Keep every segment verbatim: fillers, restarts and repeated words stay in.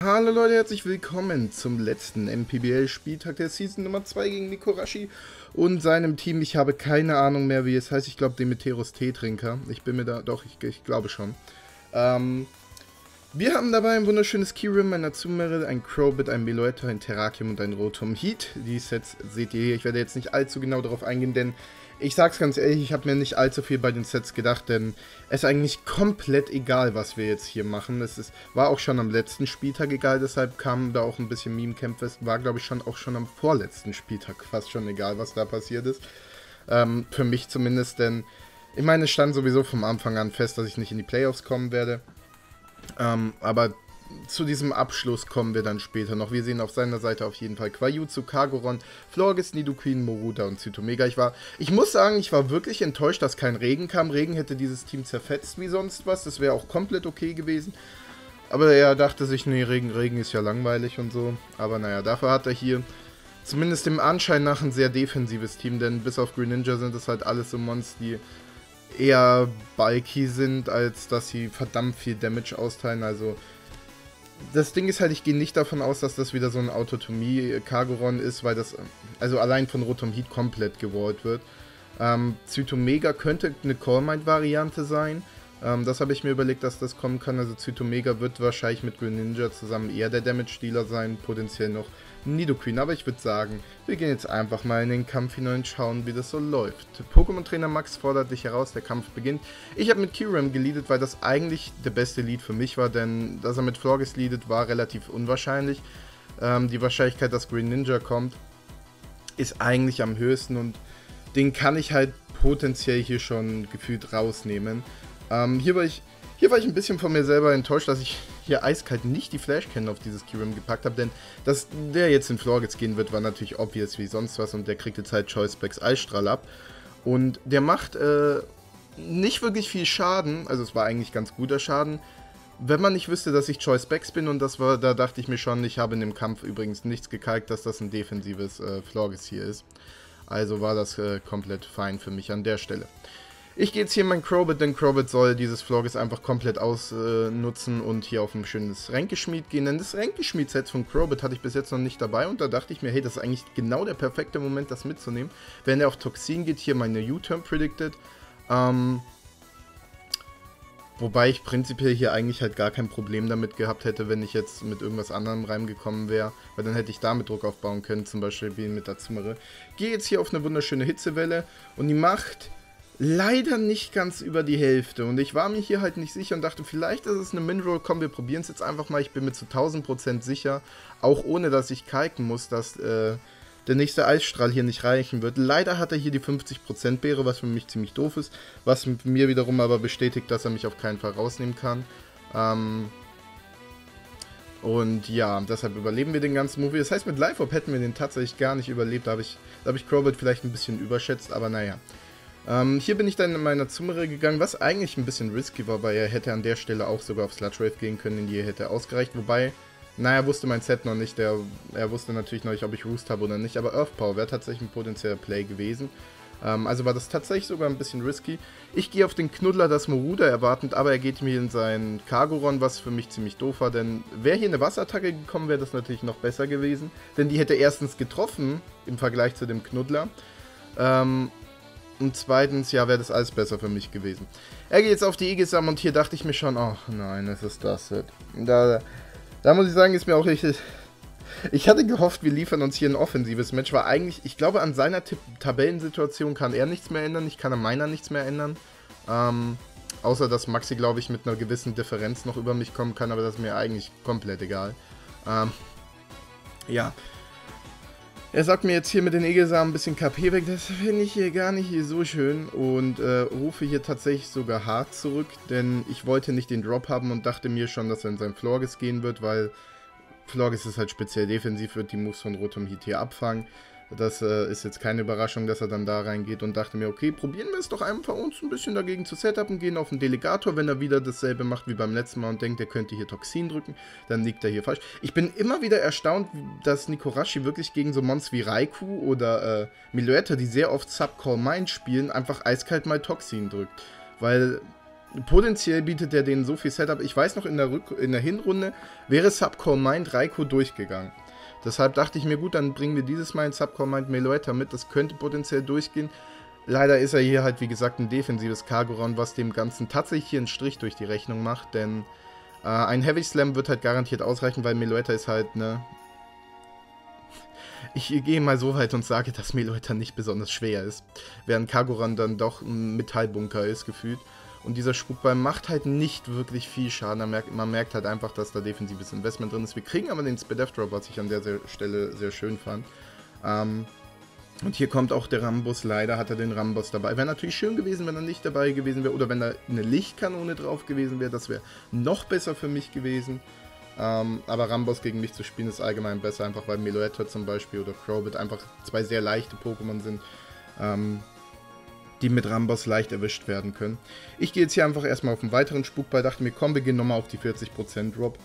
Hallo Leute, herzlich willkommen zum letzten M P B L-Spieltag der Season Nummer zwei gegen Nikorashi und seinem Team. Ich habe keine Ahnung mehr, wie es heißt. Ich glaube, Demeteros Teetrinker. Ich bin mir da, doch, ich, ich glaube schon. Ähm, wir haben dabei ein wunderschönes Kyurem, ein Azumarill, ein Crobat, ein Meloetta, ein Terrakium und ein Rotom Heat. Die Sets seht ihr hier. Ich werde jetzt nicht allzu genau darauf eingehen, denn ich sag's ganz ehrlich, ich habe mir nicht allzu viel bei den Sets gedacht, denn es ist eigentlich komplett egal, was wir jetzt hier machen. Es ist, war auch schon am letzten Spieltag egal, deshalb kam da auch ein bisschen Meme-Camp. War, glaube ich, schon auch schon am vorletzten Spieltag fast schon egal, was da passiert ist. Ähm, für mich zumindest, denn ich meine, es stand sowieso vom Anfang an fest, dass ich nicht in die Playoffs kommen werde. Ähm, aber zu diesem Abschluss kommen wir dann später noch. Wir sehen auf seiner Seite auf jeden Fall Quajutsu, Kagoron, Florges, Nidoqueen, Moruda und Zytomega. Ich war, ich muss sagen, ich war wirklich enttäuscht, dass kein Regen kam. Regen hätte dieses Team zerfetzt wie sonst was. Das wäre auch komplett okay gewesen. Aber er dachte sich, nee, Regen, Regen ist ja langweilig und so. Aber naja, dafür hat er hier zumindest dem Anschein nach ein sehr defensives Team. Denn bis auf Greninja sind es halt alles so Mons, die eher bulky sind, als dass sie verdammt viel Damage austeilen. Also das Ding ist halt, ich gehe nicht davon aus, dass das wieder so ein Autotomie-Kagoron ist, weil das, also allein von Rotom Heat komplett gewollt wird. Ähm, Zytomega könnte eine Call-Mind-Variante sein. Ähm, das habe ich mir überlegt, dass das kommen kann. Also Zytomega wird wahrscheinlich mit Greninja zusammen eher der Damage-Dealer sein, potenziell noch Nidoqueen. Aber ich würde sagen, wir gehen jetzt einfach mal in den Kampf hinein und schauen, wie das so läuft. Pokémon-Trainer Max fordert dich heraus, der Kampf beginnt. Ich habe mit Kyurem geleadet, weil das eigentlich der beste Lead für mich war, denn dass er mit Florges leadet, war relativ unwahrscheinlich. Ähm, die Wahrscheinlichkeit, dass Greninja kommt, ist eigentlich am höchsten und den kann ich halt potenziell hier schon gefühlt rausnehmen. Ähm, hier war ich Hier war ich ein bisschen von mir selber enttäuscht, dass ich hier eiskalt nicht die Flash-Cannon auf dieses Kyurem gepackt habe, denn dass der jetzt in Florges gehen wird, war natürlich obvious wie sonst was und der kriegt jetzt halt Choice Specs Eisstrahl ab. Und der macht äh, nicht wirklich viel Schaden, also es war eigentlich ganz guter Schaden, wenn man nicht wüsste, dass ich Choice Specs bin und das war, da dachte ich mir schon, ich habe in dem Kampf übrigens nichts gekalkt, dass das ein defensives äh, Florges hier ist. Also war das äh, komplett fein für mich an der Stelle. Ich gehe jetzt hier in mein Crobat, denn Crobat soll dieses Florges einfach komplett ausnutzen äh, und hier auf ein schönes Ränkeschmied gehen. Denn das Ränkeschmied-Set von Crobat hatte ich bis jetzt noch nicht dabei und da dachte ich mir, hey, das ist eigentlich genau der perfekte Moment, das mitzunehmen. Wenn er auf Toxin geht, hier meine U-Turn predicted. Ähm, wobei ich prinzipiell hier eigentlich halt gar kein Problem damit gehabt hätte, wenn ich jetzt mit irgendwas anderem reingekommen wäre. Weil dann hätte ich damit Druck aufbauen können, zum Beispiel wie mit Azumarill. Gehe jetzt hier auf eine wunderschöne Hitzewelle und die macht leider nicht ganz über die Hälfte und ich war mir hier halt nicht sicher und dachte, vielleicht ist es eine Min-Roll, komm, wir probieren es jetzt einfach mal, ich bin mir zu tausend Prozent sicher, auch ohne dass ich kalken muss, dass äh, der nächste Eisstrahl hier nicht reichen wird. Leider hat er hier die fünfzig Prozent Beere, was für mich ziemlich doof ist, was mir wiederum aber bestätigt, dass er mich auf keinen Fall rausnehmen kann. Ähm Und ja, deshalb überleben wir den ganzen Movie. Das heißt, mit Life-Orb hätten wir den tatsächlich gar nicht überlebt, da habe ich, da hab ich Crobat vielleicht ein bisschen überschätzt, aber naja. Ähm, hier bin ich dann in meiner Azumarill gegangen, was eigentlich ein bisschen risky war, weil er hätte an der Stelle auch sogar auf Sludge Wave gehen können, in die hätte ausgereicht. Wobei, naja, wusste mein Set noch nicht, der, er wusste natürlich noch nicht, ob ich Roost habe oder nicht, aber Earth Power wäre tatsächlich ein potenzieller Play gewesen. Ähm, also war das tatsächlich sogar ein bisschen risky. Ich gehe auf den Knuddler, das Moruda erwartend, aber er geht mir in seinen Kagoron, was für mich ziemlich doof war, denn wäre hier eine Wasserattacke gekommen, wäre das natürlich noch besser gewesen, denn die hätte erstens getroffen im Vergleich zu dem Knuddler. Ähm... Und zweitens, ja, wäre das alles besser für mich gewesen. Er geht jetzt auf die Igisam und hier dachte ich mir schon, ach nein, es ist das. Da, da muss ich sagen, ist mir auch richtig. Ich hatte gehofft, wir liefern uns hier ein offensives Match, weil eigentlich, ich glaube, an seiner T Tabellensituation kann er nichts mehr ändern, ich kann an meiner nichts mehr ändern. Ähm, außer, dass Maxi, glaube ich, mit einer gewissen Differenz noch über mich kommen kann, aber das ist mir eigentlich komplett egal. Ähm, ja. Er sagt mir jetzt hier mit den Egelsamen ein bisschen K P weg, das finde ich hier gar nicht so schön und äh, rufe hier tatsächlich sogar hart zurück, denn ich wollte nicht den Drop haben und dachte mir schon, dass er in sein Florges gehen wird, weil Florges ist halt speziell defensiv, wird die Moves von Rotom Heat hier abfangen. Das äh, ist jetzt keine Überraschung, dass er dann da reingeht und dachte mir, okay, probieren wir es doch einfach uns ein bisschen dagegen zu setupen, gehen auf den Delegator, wenn er wieder dasselbe macht wie beim letzten Mal und denkt, er könnte hier Toxin drücken, dann liegt er hier falsch. Ich bin immer wieder erstaunt, dass Nikorashi wirklich gegen so Mons wie Raikou oder äh, Meloetta, die sehr oft Sub-Call Mind spielen, einfach eiskalt mal Toxin drückt, weil potenziell bietet er denen so viel Setup. Ich weiß noch, in der, Rück in der Hinrunde wäre Subcore Mind Raikou durchgegangen. Deshalb dachte ich mir, gut, dann bringen wir dieses Mal in Subcore Mind Meloetta mit. Das könnte potenziell durchgehen. Leider ist er hier halt, wie gesagt, ein defensives Kagurron, was dem Ganzen tatsächlich hier einen Strich durch die Rechnung macht. Denn äh, ein Heavy Slam wird halt garantiert ausreichen, weil Meloetta ist halt, ne... Ich gehe mal so weit und sage, dass Meloetta nicht besonders schwer ist. Während Kagurron dann doch ein Metallbunker ist, gefühlt. Und dieser Spukball macht halt nicht wirklich viel Schaden. Man merkt, man merkt halt einfach, dass da defensives Investment drin ist. Wir kriegen aber den Speed-F-Drop, was ich an der Stelle sehr schön fand. Ähm, und hier kommt auch der Rambus. Leider hat er den Rambus dabei. Wäre natürlich schön gewesen, wenn er nicht dabei gewesen wäre. Oder wenn da eine Lichtkanone drauf gewesen wäre. Das wäre noch besser für mich gewesen. Ähm, aber Rambus gegen mich zu spielen ist allgemein besser. Einfach weil Meloetta zum Beispiel oder Crowbit einfach zwei sehr leichte Pokémon sind. Ähm... die mit Rambos leicht erwischt werden können. Ich gehe jetzt hier einfach erstmal auf einen weiteren Spukball, dachte mir, komm, wir gehen nochmal auf die vierzig Prozent Drop.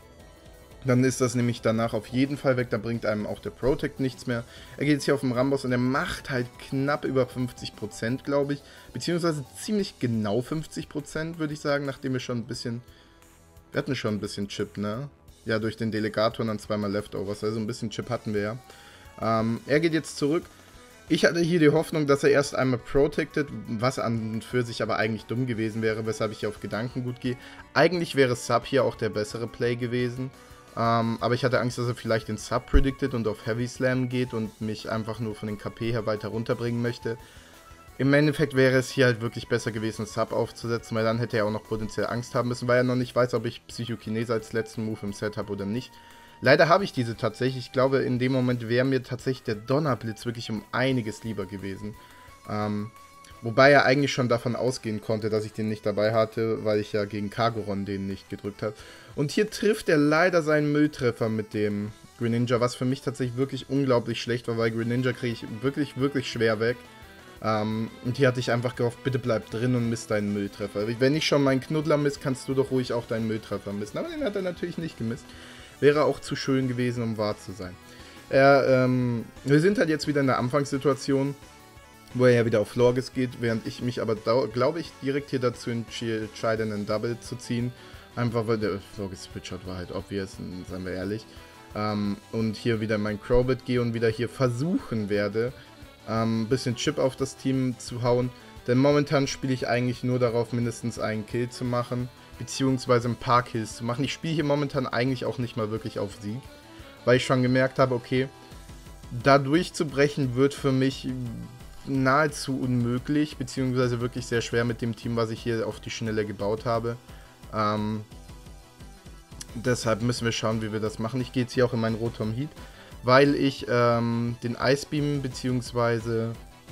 Dann ist das nämlich danach auf jeden Fall weg, da bringt einem auch der Protect nichts mehr. Er geht jetzt hier auf den Rambos und er macht halt knapp über fünfzig Prozent, glaube ich. Beziehungsweise ziemlich genau fünfzig Prozent, würde ich sagen, nachdem wir schon ein bisschen... Wir hatten schon ein bisschen Chip, ne? Ja, durch den Delegator und dann zweimal Leftovers, also ein bisschen Chip hatten wir ja. Ähm, er geht jetzt zurück. Ich hatte hier die Hoffnung, dass er erst einmal protected, was an und für sich aber eigentlich dumm gewesen wäre, weshalb ich auf Gedankengut gehe. Eigentlich wäre Sub hier auch der bessere Play gewesen, ähm, aber ich hatte Angst, dass er vielleicht den Sub predicted und auf Heavy Slam geht und mich einfach nur von den K P her weiter runterbringen möchte. Im Endeffekt wäre es hier halt wirklich besser gewesen, Sub aufzusetzen, weil dann hätte er auch noch potenziell Angst haben müssen, weil er noch nicht weiß, ob ich Psychokinese als letzten Move im Set habe oder nicht. Leider habe ich diese tatsächlich. Ich glaube, in dem Moment wäre mir tatsächlich der Donnerblitz wirklich um einiges lieber gewesen. Ähm, wobei er eigentlich schon davon ausgehen konnte, dass ich den nicht dabei hatte, weil ich ja gegen Kagurron den nicht gedrückt habe. Und hier trifft er leider seinen Mülltreffer mit dem Greninja, was für mich tatsächlich wirklich unglaublich schlecht war, weil Greninja kriege ich wirklich, wirklich schwer weg. Ähm, und hier hatte ich einfach gehofft, bitte bleib drin und misst deinen Mülltreffer. Wenn ich schon meinen Knuddler misst, kannst du doch ruhig auch deinen Mülltreffer missen. Aber den hat er natürlich nicht gemisst. Wäre auch zu schön gewesen, um wahr zu sein. Er, ähm, wir sind halt jetzt wieder in der Anfangssituation, wo er ja wieder auf Florges geht, während ich mich aber, glaube ich, direkt hier dazu entscheide, einen Double zu ziehen. Einfach weil der Florges Switch-Shot war halt obvious, seien wir ehrlich. Ähm, und hier wieder mein Crowbit gehe und wieder hier versuchen werde, ein ähm, bisschen Chip auf das Team zu hauen. Denn momentan spiele ich eigentlich nur darauf, mindestens einen Kill zu machen. Beziehungsweise ein paar Kills zu machen. Ich spiele hier momentan eigentlich auch nicht mal wirklich auf Sieg, weil ich schon gemerkt habe, okay, da durchzubrechen wird für mich nahezu unmöglich, beziehungsweise wirklich sehr schwer mit dem Team, was ich hier auf die Schnelle gebaut habe. Ähm, deshalb müssen wir schauen, wie wir das machen. Ich gehe jetzt hier auch in meinen Rotom Heat, weil ich ähm, den Ice Beam beziehungsweise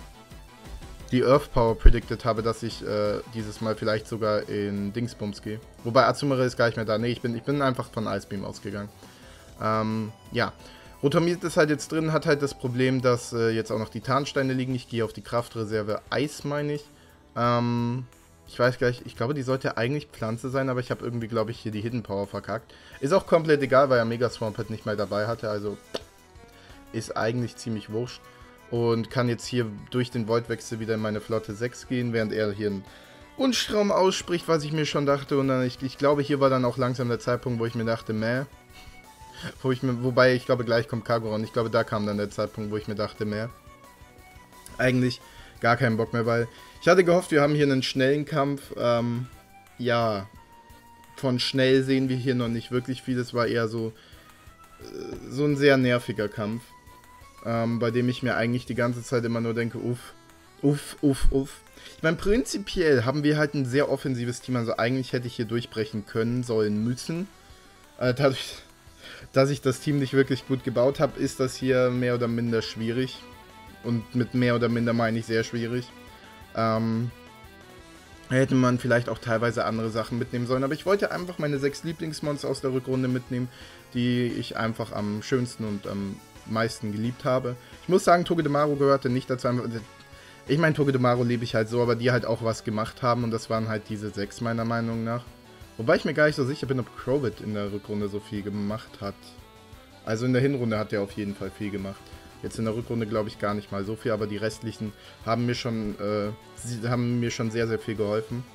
die Earth Power predicted habe, dass ich äh, dieses Mal vielleicht sogar in Dingsbums gehe. Wobei Azumarill ist gar nicht mehr da. Ne, ich bin, ich bin einfach von Ice Beam ausgegangen. Ähm, ja. Rotomiert ist halt jetzt drin, hat halt das Problem, dass äh, jetzt auch noch die Tarnsteine liegen. Ich gehe auf die Kraftreserve Eis, meine ich. Ähm, ich weiß gleich, ich glaube, die sollte eigentlich Pflanze sein, aber ich habe irgendwie, glaube ich, hier die Hidden Power verkackt. Ist auch komplett egal, weil er Mega Swampert nicht mehr dabei hatte, also ist eigentlich ziemlich wurscht. Und kann jetzt hier durch den Voidwechsel wieder in meine Flotte sechs gehen, während er hier einen Wunschtraum ausspricht, was ich mir schon dachte. Und dann, ich, ich glaube, hier war dann auch langsam der Zeitpunkt, wo ich mir dachte, meh. Wo ich mir, wobei, ich glaube, gleich kommt Kagurron. Ich glaube, da kam dann der Zeitpunkt, wo ich mir dachte, meh. Eigentlich gar keinen Bock mehr, weil ich hatte gehofft, wir haben hier einen schnellen Kampf. Ähm, ja, von schnell sehen wir hier noch nicht wirklich viel. Es war eher so, äh, so ein sehr nerviger Kampf. Ähm, bei dem ich mir eigentlich die ganze Zeit immer nur denke, uff, uff, uff, uff. Ich meine, prinzipiell haben wir halt ein sehr offensives Team, also eigentlich hätte ich hier durchbrechen können, sollen, müssen. Äh, dadurch, dass ich das Team nicht wirklich gut gebaut habe, ist das hier mehr oder minder schwierig. Und mit mehr oder minder meine ich sehr schwierig. Ähm, hätte man vielleicht auch teilweise andere Sachen mitnehmen sollen, aber ich wollte einfach meine sechs Lieblingsmonster aus der Rückrunde mitnehmen, die ich einfach am schönsten und am meisten geliebt habe. Ich muss sagen, Togedemaru gehörte nicht dazu. Ich meine, Togedemaru liebe ich halt so, aber die halt auch was gemacht haben und das waren halt diese sechs meiner Meinung nach. Wobei ich mir gar nicht so sicher bin, ob Crowbit in der Rückrunde so viel gemacht hat. Also in der Hinrunde hat er auf jeden Fall viel gemacht. Jetzt in der Rückrunde glaube ich gar nicht mal so viel, aber die restlichen haben mir schon, äh, haben mir schon sehr, sehr viel geholfen.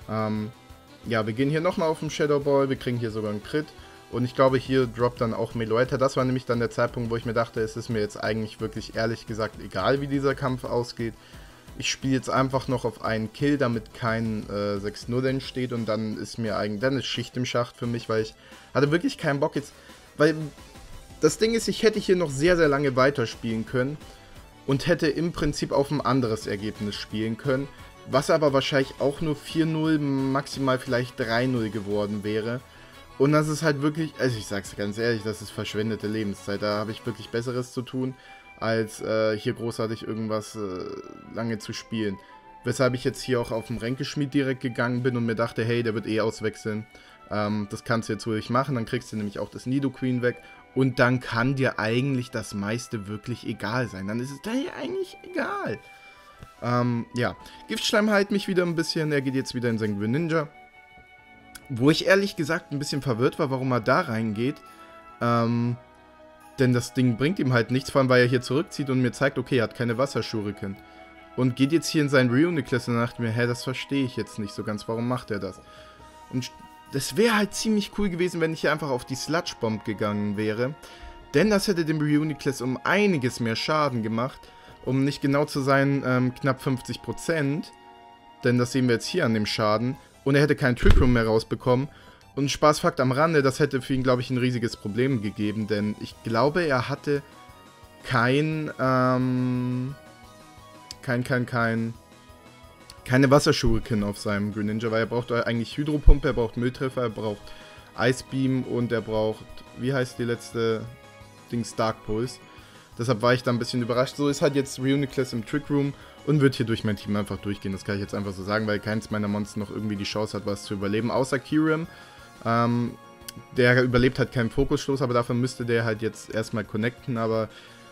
Ähm, ja, wir gehen hier nochmal auf den Shadow Ball, wir kriegen hier sogar einen Crit. Und ich glaube, hier droppt dann auch Meloetta. Das war nämlich dann der Zeitpunkt, wo ich mir dachte, es ist mir jetzt eigentlich wirklich ehrlich gesagt egal, wie dieser Kampf ausgeht. Ich spiele jetzt einfach noch auf einen Kill, damit kein äh, sechs null entsteht. Und dann ist mir eigentlich, dann ist Schicht im Schacht für mich, weil ich hatte wirklich keinen Bock jetzt. Weil das Ding ist, ich hätte hier noch sehr, sehr lange weiterspielen können. Und hätte im Prinzip auf ein anderes Ergebnis spielen können. Was aber wahrscheinlich auch nur vier null, maximal vielleicht drei null geworden wäre. Und das ist halt wirklich, also ich sag's ganz ehrlich, das ist verschwendete Lebenszeit. Da habe ich wirklich Besseres zu tun, als äh, hier großartig irgendwas äh, lange zu spielen. Weshalb ich jetzt hier auch auf den Ränkeschmied direkt gegangen bin und mir dachte, hey, der wird eh auswechseln. Ähm, das kannst du jetzt ruhig machen, dann kriegst du nämlich auch das Nidoqueen weg. Und dann kann dir eigentlich das meiste wirklich egal sein. Dann ist es dir eigentlich egal. Ähm, ja, Giftschleim heilt mich wieder ein bisschen. Er geht jetzt wieder in sein Greninja. Wo ich ehrlich gesagt ein bisschen verwirrt war, warum er da reingeht. Ähm, denn das Ding bringt ihm halt nichts, vor allem weil er hier zurückzieht und mir zeigt, okay, er hat keine Wasserschuriken. Und geht jetzt hier in sein Reuniclus und dachte mir, hä, das verstehe ich jetzt nicht so ganz, warum macht er das? Und das wäre halt ziemlich cool gewesen, wenn ich hier einfach auf die Sludge Bomb gegangen wäre. Denn das hätte dem Reuniclus um einiges mehr Schaden gemacht. Um nicht genau zu sein, ähm, knapp fünfzig Prozent. Denn das sehen wir jetzt hier an dem Schaden. Und er hätte keinen Trick Room mehr rausbekommen. Und Spaßfakt am Rande, das hätte für ihn, glaube ich, ein riesiges Problem gegeben. Denn ich glaube, er hatte kein, ähm, kein, kein, kein, keine Wasserschuriken auf seinem Greninja, weil er braucht eigentlich Hydropumpe, er braucht Mülltreffer, er braucht Ice Beam und er braucht, wie heißt die letzte Dings, Dark Pulse. Deshalb war ich da ein bisschen überrascht. So ist halt jetzt Reuniclus im Trick Room und wird hier durch mein Team einfach durchgehen. Das kann ich jetzt einfach so sagen, weil keins meiner Monster noch irgendwie die Chance hat, was zu überleben. Außer Kyurem. Ähm, der überlebt halt keinen Fokusstoß, aber dafür müsste der halt jetzt erstmal connecten. Aber,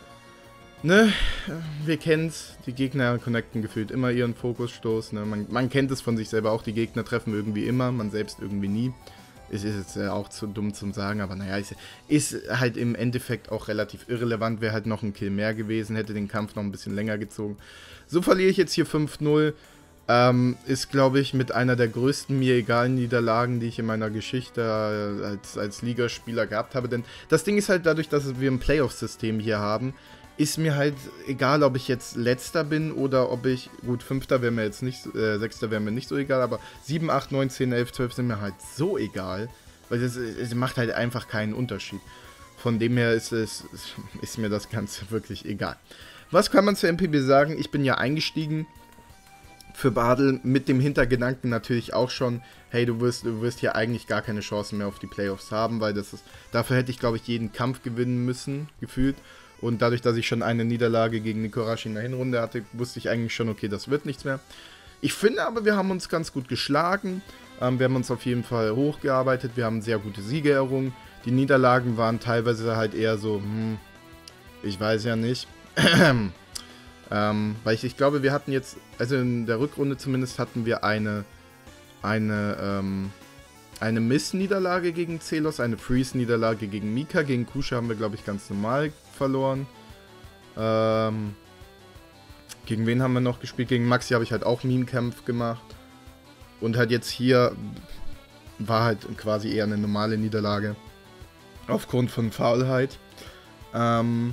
ne, wir kennen's. Die Gegner connecten gefühlt immer ihren Fokusstoß. Ne? Man, man kennt es von sich selber auch. Die Gegner treffen irgendwie immer, man selbst irgendwie nie. Es ist jetzt äh, auch zu dumm zum sagen, aber naja, ist, ist halt im Endeffekt auch relativ irrelevant. Wäre halt noch ein Kill mehr gewesen, hätte den Kampf noch ein bisschen länger gezogen. So verliere ich jetzt hier fünf null. Ähm, ist, glaube ich, mit einer der größten mir egalen Niederlagen, die ich in meiner Geschichte äh, als, als Ligaspieler gehabt habe. Denn das Ding ist halt dadurch, dass wir ein Playoff-System hier haben, ist mir halt egal, ob ich jetzt Letzter bin oder ob ich, gut, Fünfter wäre mir jetzt nicht, äh, Sechster wäre mir nicht so egal, aber sieben, acht, neun, zehn, elf, zwölf sind mir halt so egal, weil es, es macht halt einfach keinen Unterschied. Von dem her ist, es, ist mir das Ganze wirklich egal. Was kann man zu M P B sagen? Ich bin ja eingestiegen für Badel mit dem Hintergedanken natürlich auch schon, hey, du wirst, du wirst hier eigentlich gar keine Chancen mehr auf die Playoffs haben, weil das ist, dafür hätte ich, glaube ich, jeden Kampf gewinnen müssen, gefühlt. Und dadurch, dass ich schon eine Niederlage gegen Nikorashi in der Hinrunde hatte, wusste ich eigentlich schon, okay, das wird nichts mehr. Ich finde aber, wir haben uns ganz gut geschlagen. Ähm, wir haben uns auf jeden Fall hochgearbeitet. Wir haben sehr gute Siege errungen. Die Niederlagen waren teilweise halt eher so, hm, ich weiß ja nicht. ähm, weil ich, ich glaube, wir hatten jetzt, also in der Rückrunde zumindest hatten wir eine, eine, ähm, eine Miss-Niederlage gegen Zelos, eine Freeze-Niederlage gegen Mika. Gegen Kusha haben wir, glaube ich, ganz normal verloren. Ähm, gegen wen haben wir noch gespielt? Gegen Maxi habe ich halt auch Meme-Kampf gemacht. Und halt jetzt hier war halt quasi eher eine normale Niederlage. Aufgrund von Faulheit. Ähm,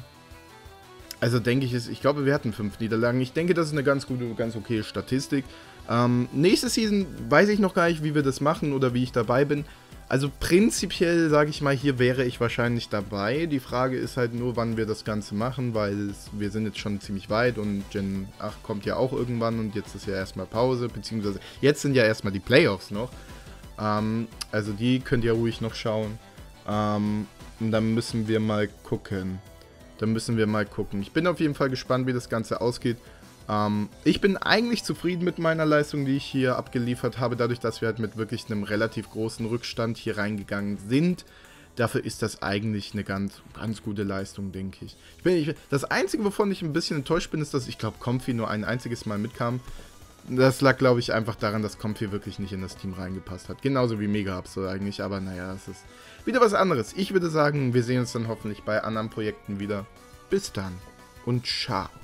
also denke ich, ist, ich glaube, wir hatten fünf Niederlagen. Ich denke, das ist eine ganz gute, ganz okaye Statistik. Ähm, nächste Season weiß ich noch gar nicht, wie wir das machen oder wie ich dabei bin. Also prinzipiell, sage ich mal, hier wäre ich wahrscheinlich dabei. Die Frage ist halt nur, wann wir das Ganze machen, weil es, wir sind jetzt schon ziemlich weit und Gen acht kommt ja auch irgendwann und jetzt ist ja erstmal Pause, beziehungsweise jetzt sind ja erstmal die Playoffs noch. Ähm, also die könnt ihr ruhig noch schauen. Ähm, und dann müssen wir mal gucken. Dann müssen wir mal gucken. Ich bin auf jeden Fall gespannt, wie das Ganze ausgeht. Ähm, ich bin eigentlich zufrieden mit meiner Leistung, die ich hier abgeliefert habe, dadurch, dass wir halt mit wirklich einem relativ großen Rückstand hier reingegangen sind. Dafür ist das eigentlich eine ganz, ganz gute Leistung, denke ich. ich, bin, ich das Einzige, wovon ich ein bisschen enttäuscht bin, ist, dass ich glaube, Comfy nur ein einziges Mal mitkam. Das lag, glaube ich, einfach daran, dass Comfy wirklich nicht in das Team reingepasst hat. Genauso wie Mega-Ups so eigentlich, aber naja, das ist wieder was anderes. Ich würde sagen, wir sehen uns dann hoffentlich bei anderen Projekten wieder. Bis dann und ciao.